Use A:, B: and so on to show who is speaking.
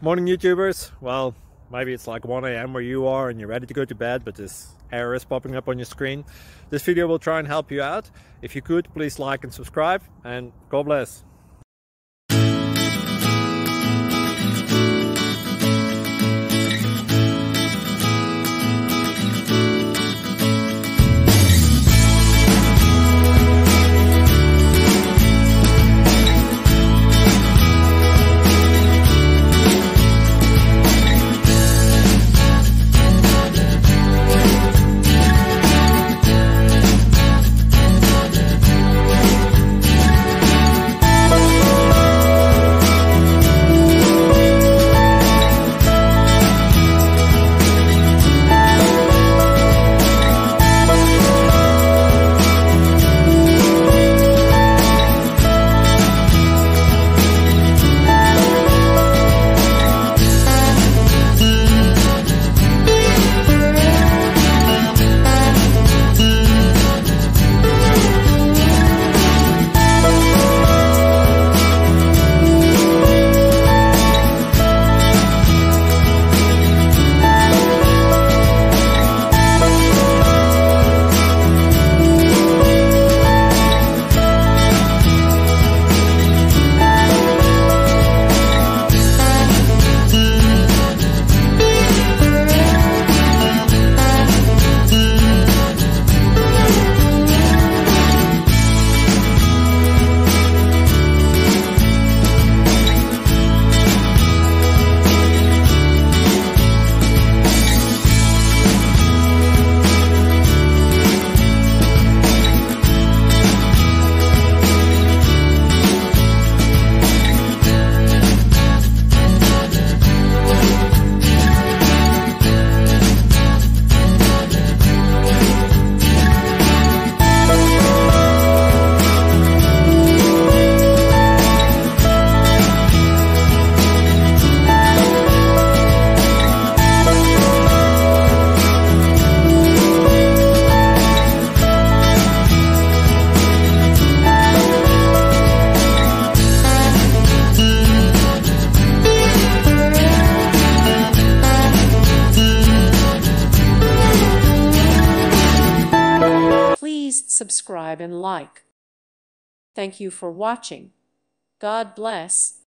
A: Morning YouTubers. Well, maybe it's like 1 a.m. where you are and you're ready to go to bed, but this error is popping up on your screen. This video will try and help you out. If you could, please like and subscribe, and God bless.
B: Please subscribe and like. Thank you for watching. God bless.